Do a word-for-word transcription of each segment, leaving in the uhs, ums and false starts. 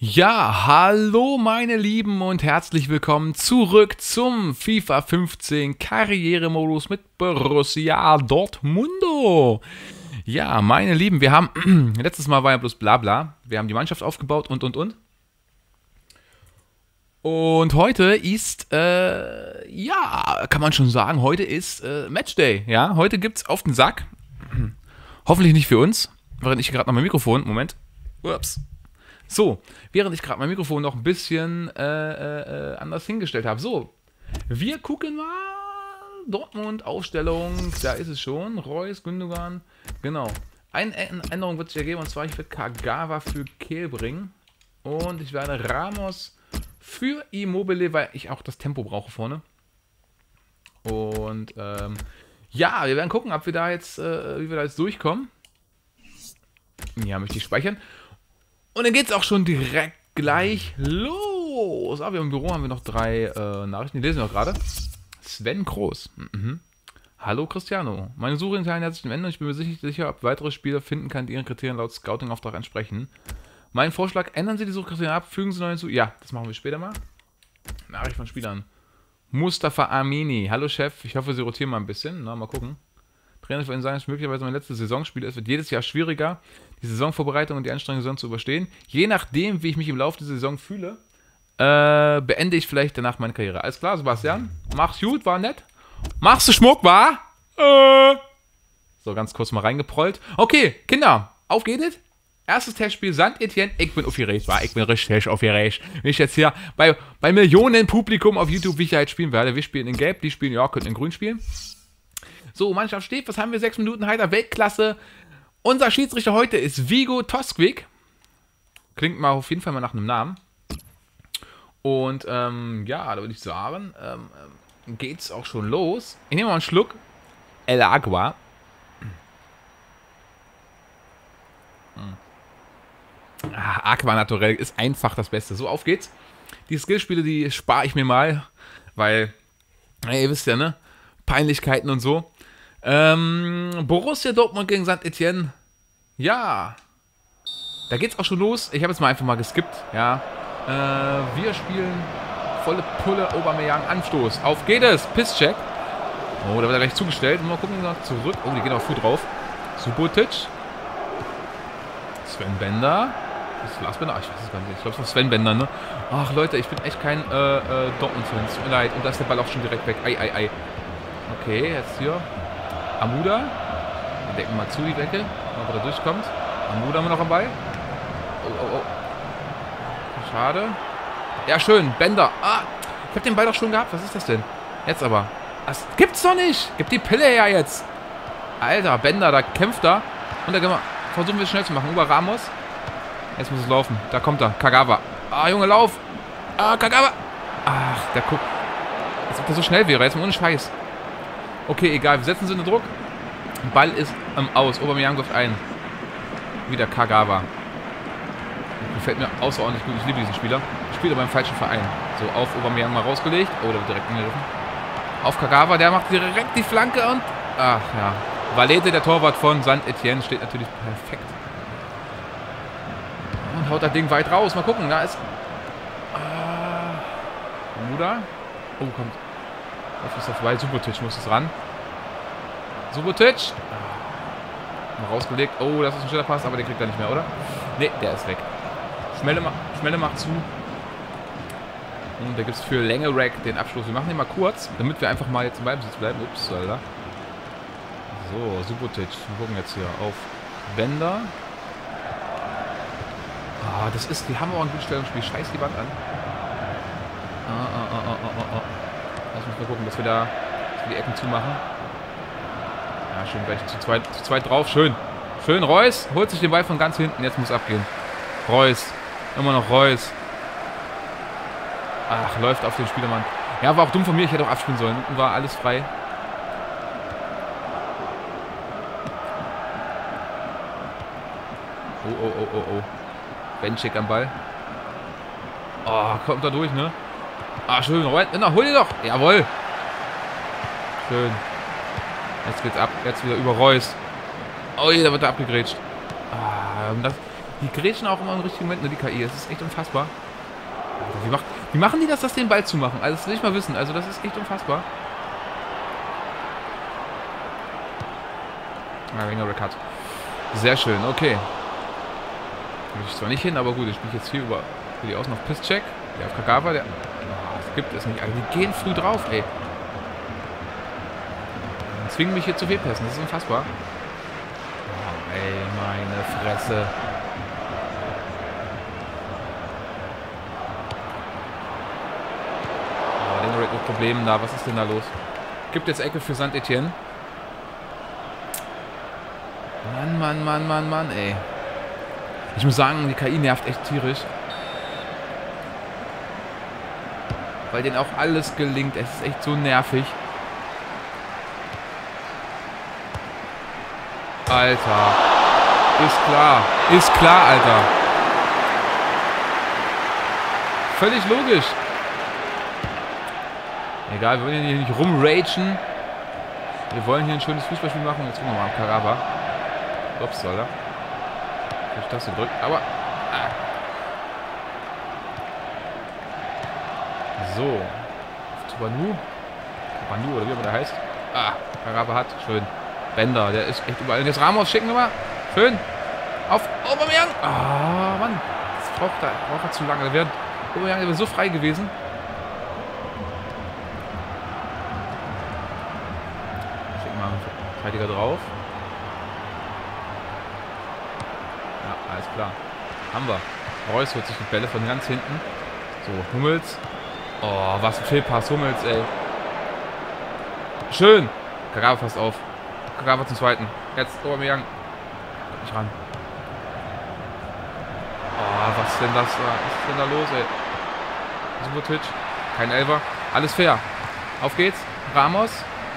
Ja, hallo meine Lieben und herzlich willkommen zurück zum FIFA fünfzehn Karrieremodus mit Borussia Dortmundo. Ja, meine Lieben, wir haben, letztes Mal war ja bloß Blabla, wir haben die Mannschaft aufgebaut und und und. Und heute ist, äh, ja, kann man schon sagen, heute ist äh, Matchday, ja, heute gibt's auf den Sack. Hoffentlich nicht für uns, während ich gerade noch mein Mikrofon, Moment, ups. So, während ich gerade mein Mikrofon noch ein bisschen äh, äh, anders hingestellt habe. So, wir gucken mal. Dortmund, Aufstellung, da ist es schon. Reus, Gündogan, genau. Eine Änderung wird es ja geben, und zwar ich werde Kagawa für Kehl bringen. Und ich werde Ramos für Immobile, weil ich auch das Tempo brauche vorne. Und ähm, ja, wir werden gucken, ob wir da jetzt, äh, wie wir da jetzt durchkommen. Ja, möchte ich speichern. Und dann geht es auch schon direkt gleich los. Ah, wir im Büro haben wir noch drei äh, Nachrichten, die lesen wir auch gerade. Sven Groß. Mhm. Hallo Cristiano. Meine Suche intern hat sich am Ende und ich bin mir sicher, sicher, ob weitere Spieler finden kann, die ihren Kriterien laut Scouting-Auftrag entsprechen. Mein Vorschlag, ändern Sie die Suchkriterien ab, fügen Sie neu hinzu. Ja, das machen wir später mal. Nachricht von Spielern. Mustafa Amini. Hallo Chef, ich hoffe, Sie rotieren mal ein bisschen. Na, mal gucken. Trainer für ihn sagen, es ist möglicherweise mein letztes Saisonspiel. Es wird jedes Jahr schwieriger, die Saisonvorbereitung und die anstrengende Saison zu überstehen. Je nachdem, wie ich mich im Laufe dieser Saison fühle, äh, beende ich vielleicht danach meine Karriere. Alles klar, Sebastian? Mach's gut, war nett. Machst du Schmuck, war? Äh. So, ganz kurz mal reingeprollt. Okay, Kinder, auf geht es. Erstes Testspiel, Saint-Etienne. Ich bin aufgeregt, war. Ich bin richtig aufgeregt. Wenn ich jetzt hier bei, bei Millionen Publikum auf YouTube, wie ich halt spielen werde. Wir spielen in Gelb, die spielen, ja, könnten in Grün spielen. So, Mannschaft steht, was haben wir? Sechs Minuten heiter, Weltklasse. Unser Schiedsrichter heute ist Vigo Toskvik. Klingt mal auf jeden Fall mal nach einem Namen. Und ähm, ja, da würde ich sagen, ähm, geht's auch schon los. Ich nehme mal einen Schluck El Agua. Ah, Aqua Naturell ist einfach das Beste. So, auf geht's. Die Skillspiele, die spare ich mir mal, weil, na, ihr wisst ja, ne? Peinlichkeiten und so. Ähm, Borussia Dortmund gegen Saint-Etienne. Ja. Da geht's auch schon los. Ich habe jetzt mal einfach mal geskippt. Ja. Äh, wir spielen volle Pulle, Aubameyang, Anstoß. Auf geht es. Pisscheck. Oh, da wird er gleich zugestellt. Mal gucken, zurück. Oh, die gehen auch früh drauf. Subotic. Sven Bender. Ist Lars Bender? Ach, ich weiß es gar nicht. Ich glaube, es war Sven Bender, ne? Ach, Leute, ich bin echt kein äh, äh, Dortmund-Fan. Tut mir leid. Und da ist der Ball auch schon direkt weg. Ei, ei, ei. Okay, jetzt hier. Amuda. Wir decken mal zu, die Decke. Ob er da durchkommt. Amuda haben wir noch am Ball. Oh, oh, oh. Schade. Ja, schön. Bender. Ah, ich habe den Ball doch schon gehabt. Was ist das denn? Jetzt aber. Das gibt's doch nicht. Gib die Pille her jetzt. Alter, Bender, da kämpft er. Und da gehen wir. Versuchen wir es schnell zu machen. Über Ramos. Jetzt muss es laufen. Da kommt er. Kagawa. Ah, Junge, lauf. Ah, Kagawa. Ach, der guckt. Als ob der so schnell wäre. Jetzt mal ohne Scheiß. Okay, egal. Wir setzen sie unter Druck. Ball ist ähm, aus. Aubameyang wirft ein. Wieder Kagawa. Gefällt mir außerordentlich gut. Ich liebe diesen Spieler. Spielt aber beim falschen Verein. So, auf Aubameyang mal rausgelegt. Oh, der wird direkt angegriffen. Auf Kagawa. Der macht direkt die Flanke und... Ach, ja. Valete, der Torwart von Saint-Etienne, steht natürlich perfekt. Und haut das Ding weit raus. Mal gucken. Da ist... Ah, Muda. Oh, kommt... Auf ist auf weit. Subotic muss es ran. Subotic. Mal rausgelegt. Oh, das ist ein schneller Pass, aber den kriegt er nicht mehr, oder? Ne, der ist weg. Schmelle, ma Schmelle macht zu. Und da gibt es für Länge-Rack den Abschluss. Wir machen den mal kurz, damit wir einfach mal jetzt im Ballbesitz bleiben. Ups, Alter. So, Subotic. Wir gucken jetzt hier auf Bender. Ah, das ist... Die haben auch ein gutes Stellungsspiel. Scheiß die Wand an. Ah, ah, ah, ah, ah, ah. Lass uns mal gucken, dass wir da dass wir die Ecken zumachen. Ja, schön gleich zu zweit, zu zweit drauf. Schön. Schön, Reus holt sich den Ball von ganz hinten. Jetzt muss abgehen. Reus. Immer noch Reus. Ach, läuft auf den Spielermann. Ja, war auch dumm von mir. Ich hätte auch abspielen sollen. Hinten war alles frei. Oh, oh, oh, oh, oh. Benchik am Ball. Oh, kommt da durch, ne? Ah, schön. Na, hol ihn doch. Jawohl. Schön. Jetzt geht's ab. Jetzt wieder über Reus. Oh, da wird er abgegrätscht. Ah, das, Die grätschen auch immer im richtigen Moment, ne, die K I. Das ist echt unfassbar. Wie, macht, wie machen die das, das den Ball zu machen? Also das will ich mal wissen. Also das ist echt unfassbar. Ah, längere Cut. Sehr schön, okay. Da muss ich zwar nicht hin, aber gut, ich spiele jetzt hier über für die Außen auf Pisscheck. Der auf Kagawa, der... Oh, das gibt es nicht. Also die gehen früh drauf, ey. Die zwingen mich hier zu Fehlpässen. Das ist unfassbar. Oh, ey, meine Fresse. Oh, den mit Problemen da. Was ist denn da los? Gibt jetzt Ecke für Saint-Etienne. Mann, Mann, Mann, Mann, Mann, ey. Ich muss sagen, die K I nervt echt tierisch. Weil denen auch alles gelingt. Es ist echt so nervig. Alter. Ist klar. Ist klar, Alter. Völlig logisch. Egal, wir wollen hier nicht rumragen. Wir wollen hier ein schönes Fußballspiel machen. Jetzt gucken wir mal am Kagawa. Ups, soll er. Ich das gedrückt, aber... Ah. So. Tubanu. Tubanu, oder wie immer der heißt. Ah, Kagawa hat. Schön. Bender, der ist echt überall. Und jetzt Ramos schicken wir mal. Schön. Auf Aubameyang. Ah, Mann. Das braucht er, braucht er zu lange. Da wäre Aubameyang wäre so frei gewesen. Schicken wir mal einen Verteidiger drauf. Ja, alles klar. Haben wir. Reus holt sich die Bälle von ganz hinten. So, Hummels. Oh, was ein Fehlpass. Hummels, ey. Schön. Kagawa passt auf. Kagawa zum zweiten. Jetzt Aubameyang. Kommt nicht ran. Oh, was ist denn das? Was ist denn da los, ey? Subotic. Kein Elfer. Alles fair. Auf geht's. Ramos.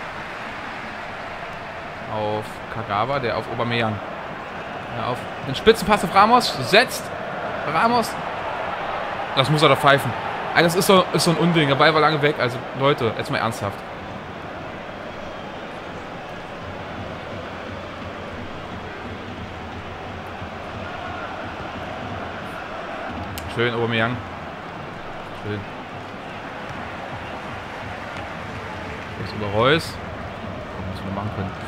Auf Kagawa, der auf Aubameyang. Ja, auf den Spitzenpass auf Ramos. Setzt. Ramos. Das muss er doch pfeifen. Das ist so, ist so ein Unding. Der Ball war lange weg. Also, Leute, jetzt mal ernsthaft. Schön, Aubameyang. Schön. Jetzt über Reus. Was wir machen können.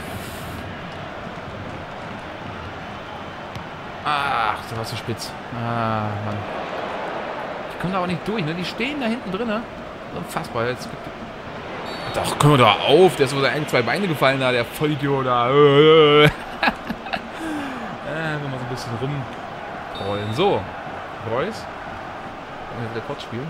Ach, da warst du spitz. Ah, Mann. Ich komme da auch nicht durch, ne? Die stehen da hinten drin, ne? Unfassbar. Jetzt gibt... Doch, komm doch auf. Der ist wohl ein, zwei Beine gefallen da, der Vollidiot da. äh, wenn wir so ein bisschen rumrollen. So. Reus. Der kurz spielen.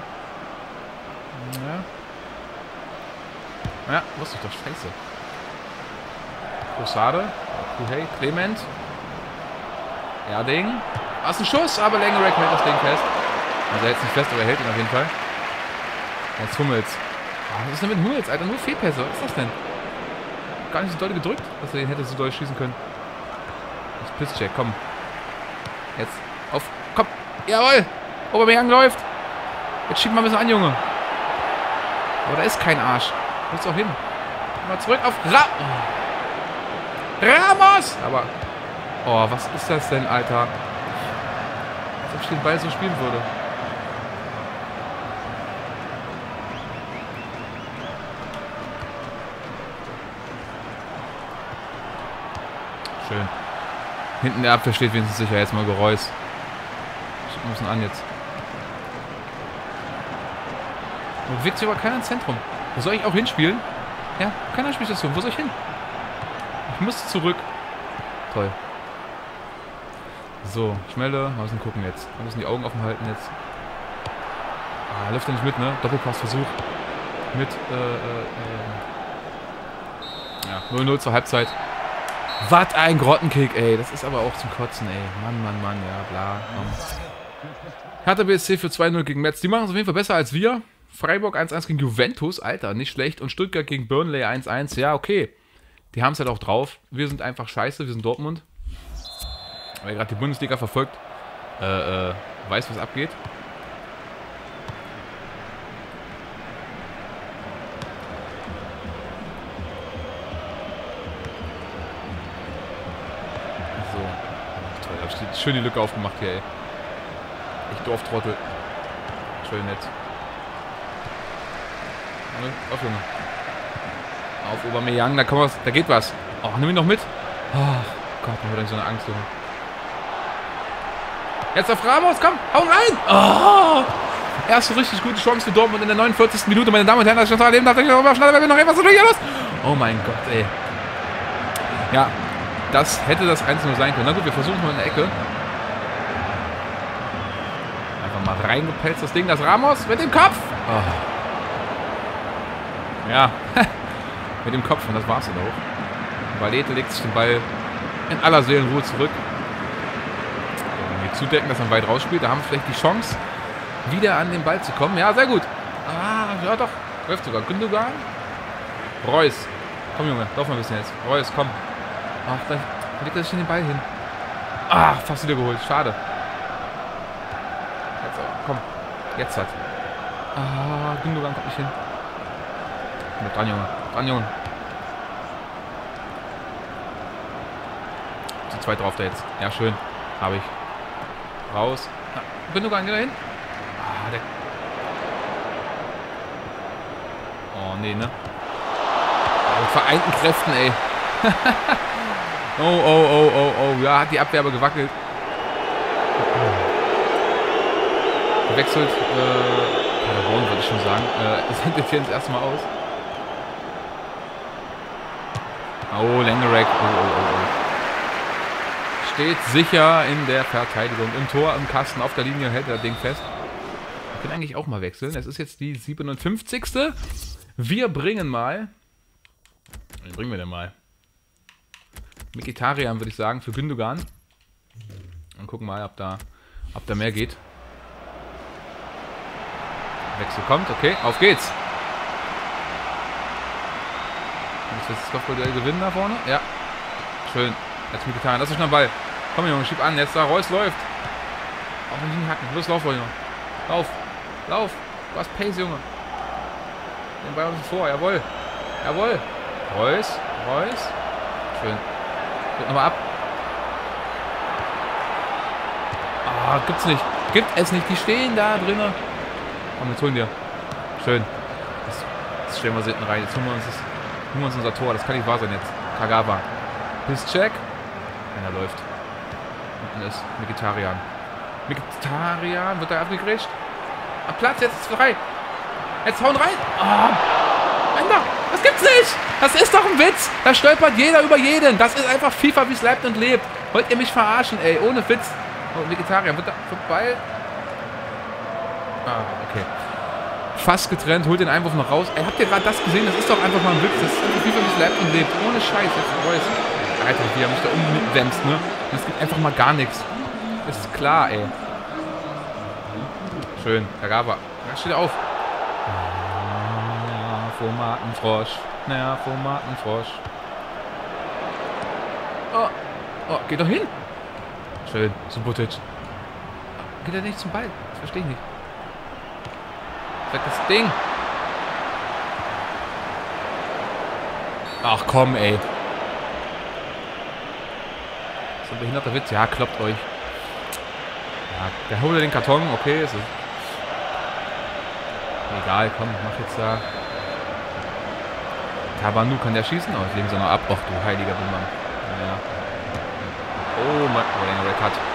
Ja. Ja, wusste ich doch. Scheiße. Cruzade. Hey, Clement. Erding. Was ein Schuss, aber Langerack hält das Ding fest. Also er hält es nicht fest, aber er hält ihn auf jeden Fall. Jetzt Hummels. Oh, was ist denn mit Hummels, Alter? Nur Fehlpässe. Was ist das denn? Gar nicht so doll gedrückt, dass er den hätte so doll schießen können. Jetzt Pisscheck, komm. Jetzt auf. Komm. Jawohl. Aubameyang läuft. Jetzt schieben wir ein bisschen an, Junge. Aber da ist kein Arsch. Muss auch hin. Mal zurück auf Ra Ramos. Aber. Oh, was ist das denn, Alter? Als ob ich den Ball so spielen würde. Schön. Hinten der Abwehr steht wenigstens sicher. Jetzt mal Reus. Schicken wir es an jetzt. Da bewegt sich aber keiner ins Zentrum. Wo soll ich auch hinspielen? Ja, keiner spielt das so. Wo soll ich hin? Ich muss zurück. Toll. So, Schmelle. Mal müssen gucken jetzt. Wir müssen die Augen offen halten jetzt. Ah, läuft er nicht mit, ne? Doppelpassversuch. Mit, äh, äh, äh. Ja, null null zur Halbzeit. Was ein Grottenkick, ey. Das ist aber auch zum Kotzen, ey. Mann, Mann, Mann, ja, bla. Komm. Hertha B S C für zwei null gegen Metz. Die machen es auf jeden Fall besser als wir. Freiburg eins eins gegen Juventus. Alter, nicht schlecht. Und Stuttgart gegen Burnley eins eins. Ja, okay. Die haben es halt auch drauf. Wir sind einfach scheiße. Wir sind Dortmund. Wer gerade die Bundesliga verfolgt, äh, äh, weiß, was abgeht. So. Toll, schön die Lücke aufgemacht hier, ey. Ich Dorftrottel. Schön nett. Auf, Junge. Auf Aubameyang, da, was, da geht was. Oh, nimm ihn noch mit. Oh Gott, man hat dann so eine Angst, Junge. Jetzt auf Ramos, komm, hau rein! Oh! Erste richtig gute Chance für Dortmund in der neunundvierzigsten Minute, meine Damen und Herren. Das ist schon Leben, darf ich noch schneller, weil wir noch etwas so durch los. Oh mein Gott, ey. Ja, das hätte das eins null sein können. Na gut, wir versuchen mal in der Ecke. Einfach mal reingepelzt, das Ding, das Ramos mit dem Kopf. Oh. Ja, mit dem Kopf und das war's dann auch. Valete legt sich den Ball in aller Seelenruhe zurück. Wenn wir zudecken, dass er weit rausspielt, da haben wir vielleicht die Chance, wieder an den Ball zu kommen. Ja, sehr gut. Ah, ja doch. Läuft sogar. Gündogan. Reus. Komm, Junge. Lauf mal ein bisschen jetzt. Reus, komm. Ach, da legt er sich den Ball hin. Ah, fast wieder geholt. Schade. Jetzt aber. Komm. Jetzt hat. Ah, Gündogan kommt nicht hin. Komm, dran, Junge. Dran, Junge. Zu zweit drauf da jetzt. Ja, schön. Habe ich. Raus. Na, Gündogan, geh da hin. Ah, der... Oh, nee, ne? Oh, mit vereinten Kräften, ey. oh, oh, oh, oh, oh. Ja, hat die Abwehr aber gewackelt. Gewechselt. Äh, Paderborn, würde ich schon sagen. Äh, es hängt jetzt hier das erste Mal aus. Oh, Lengerek. Oh, oh, oh, oh. Steht sicher in der Verteidigung. Im Tor, im Kasten, auf der Linie hält er das Ding fest. Ich kann eigentlich auch mal wechseln. Es ist jetzt die siebenundfünfzigste Wir bringen mal... Wen bringen wir denn mal? Mkhitaryan, würde ich sagen, für Gündogan. Und gucken mal, ob da, ob da mehr geht. Wechsel kommt, okay, auf geht's. Jetzt wird das Kopfballduell gewinnen da vorne. Ja, schön. Jetzt Mkhitaryan, das ist schon ein Ball. Komm, Junge, schieb an. Jetzt da, Reus läuft. Auf den Linie hacken. Los, lauf, Junge. Lauf. Lauf. Du hast Pace, Junge. Den Ball uns vor. Jawohl. Jawohl. Reus. Reus. Schön. Geht nochmal ab. Ah, gibt's nicht. Gibt es nicht. Die stehen da drinnen. Komm, jetzt holen wir. Schön. Das, das stellen wir hinten rein. Jetzt holen wir uns, das, holen wir uns unser Tor. Das kann nicht wahr sein jetzt. Kagawa. Piszczek. Einer läuft. Unten ist Mkhitaryan. Mkhitaryan. Wird da abgegrätscht? Am Platz, jetzt ist es frei. Jetzt hauen rein. Oh, Bender. Das gibt's nicht. Das ist doch ein Witz. Da stolpert jeder über jeden. Das ist einfach FIFA, wie es lebt und lebt. Wollt ihr mich verarschen, ey? Ohne Witz. Oh, Mkhitaryan. Wird da vorbei. Ah, okay. Fast getrennt. Holt den Einwurf noch raus. Ey, habt ihr gerade das gesehen? Das ist doch einfach mal ein Witz. Das ist einfach FIFA, wie es lebt und lebt. Ohne Scheiß. Jetzt Reus. Alter, wie er mich da umdämmst, ne? Und es gibt einfach mal gar nichts. Das ist klar, ey. Schön. Da gab er. Da steht er auf. Formatenfrosch. Naja, Formatenfrosch. Oh. Oh, geht doch hin. Schön. Subotic. Geht er nicht zum Ball? Das verstehe ich nicht. Sag das Ding. Ach komm, ey. So ein behinderter Witz. Ja, kloppt euch. Ja, der holt den Karton. Okay, ist es. Egal, komm, mach jetzt da. Tabanu kann der schießen? Oh, jetzt legen sie noch ab. Och, du heiliger Bummer. Ja. Oh, mein. Oh, den Red hat.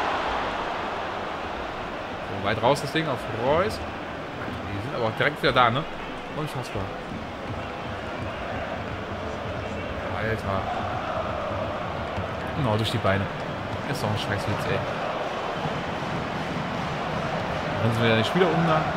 So, weit raus das Ding auf Reus. Die sind aber auch direkt wieder da, ne? Unfassbar. Alter. Genau, durch die Beine. Ist doch ein Scheißwitz, ey. Dann sind wir ja den Spieler um da.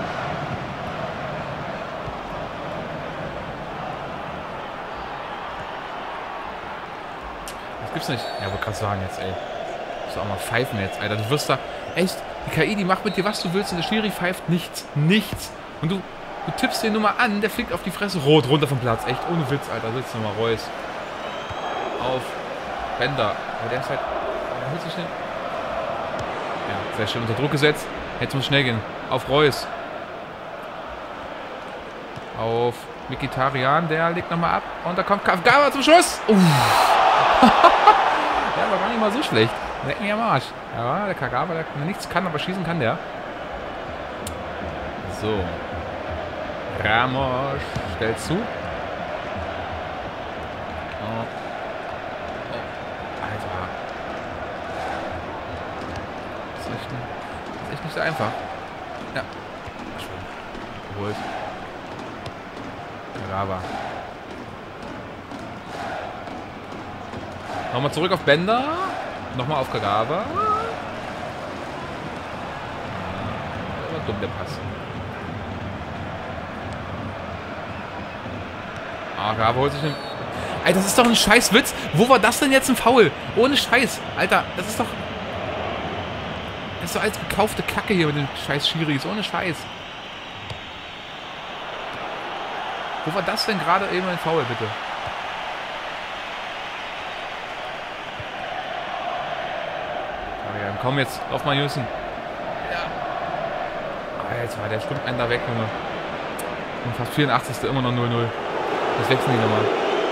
Das gibt's nicht. Ja, wollte gerade sagen jetzt, ey. Muss auch mal pfeifen jetzt, Alter. Du wirst da. Echt, die K I, die macht mit dir, was du willst, und der Schiri pfeift nichts. Nichts. Und du, du tippst den Nummer an, der fliegt auf die Fresse rot runter vom Platz. Echt, ohne Witz, Alter. Sitzt nochmal Reus. Auf. Bender. Aber der ist halt. Der hält sich schnell. Ja, sehr schön unter Druck gesetzt. Jetzt muss schnell gehen. Auf Reus. Auf Mkhitaryan. Der legt nochmal ab. Und da kommt Kagawa zum Schuss. Uff. Ja, war gar nicht mal so schlecht. Leck mich am Arsch. Ja, der Kagawa, der nichts kann, aber schießen kann der. So. Ramos stellt zu. Oh. Oh. Alter. Das ist echt, ein, das ist echt nicht so einfach. Ja. Schön. Geholt. Kagawa. Nochmal zurück auf Bender. Nochmal auf Kagawa. Ja, aber dumm der Pass. Ah, Kagawa holt sich den... Alter, das ist doch ein Scheißwitz. Wo war das denn jetzt ein Foul? Ohne Scheiß. Alter, das ist doch... Das ist doch alles gekaufte Kacke hier mit den scheiß Schiris. Ohne Scheiß. Wo war das denn gerade eben ein Foul, bitte? Komm jetzt, auf mal Jüssen. Ja. Alter, der stimmt einen da weg, Junge. Und fast vierundachtzigste immer noch null null. Das wechseln die nochmal.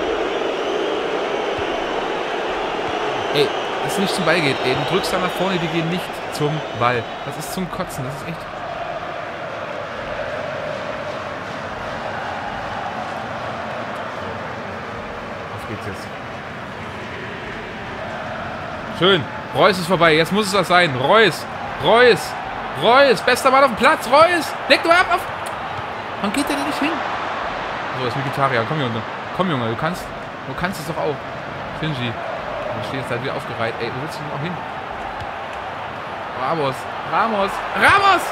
Ey, dass es nicht zum Ball geht. Ey, du drückst da nach vorne, die gehen nicht zum Ball. Das ist zum Kotzen, das ist echt... Auf geht's jetzt. Schön. Reus ist vorbei, jetzt muss es das sein. Reus, Reus, Reus, bester Mann auf dem Platz, Reus, leg doch ab, auf. Wann geht der denn nicht hin? So, ist Mkhitaryan, komm Junge, komm Junge, du kannst, du kannst es doch auch. Shinji, ich stehe jetzt halt wieder aufgereiht, ey, wo willst du denn auch hin? Ramos, Ramos, Ramos!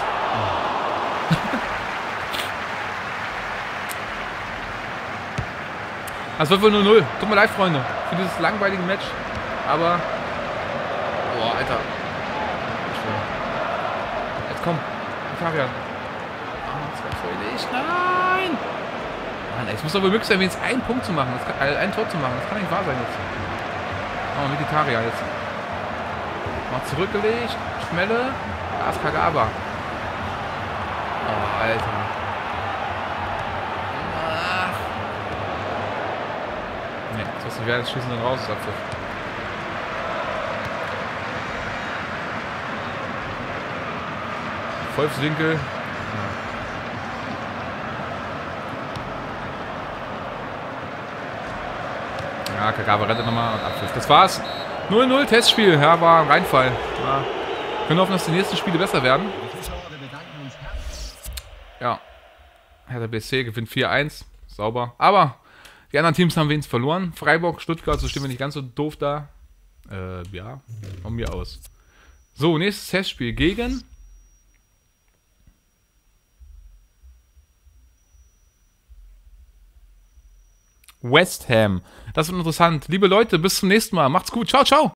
Das wird wohl null null, tut mir leid, Freunde, für dieses langweilige Match, aber... Boah, Alter. Jetzt komm. Mkhitaryan. Ah, das war fröhlich. Nein! Mann, ey, es muss doch wohl möglich sein, wenigstens einen Punkt zu machen. Das kann, äh, ein Tor zu machen. Das kann nicht wahr sein jetzt. Oh, Mkhitaryan jetzt. Mal zurückgelegt. Schmelle. Da ist Kagawa. Oh, Alter. Ach. Ne, das weiß nicht, wer das Schießen dann raus ist. Abpfiff. Wolfswinkel. Ja, Kagawa rettet nochmal und Abpfiff. Das war's. null null Testspiel. Ja, war ein Reinfall. Ja. Können hoffen, dass die nächsten Spiele besser werden. Ja. Hertha B S C gewinnt vier eins. Sauber. Aber die anderen Teams haben wenigstens verloren. Freiburg, Stuttgart, so stehen wir nicht ganz so doof da. Äh, ja. Von mir aus. So, nächstes Testspiel gegen... West Ham. Das wird interessant. Liebe Leute, bis zum nächsten Mal. Macht's gut. Ciao, ciao.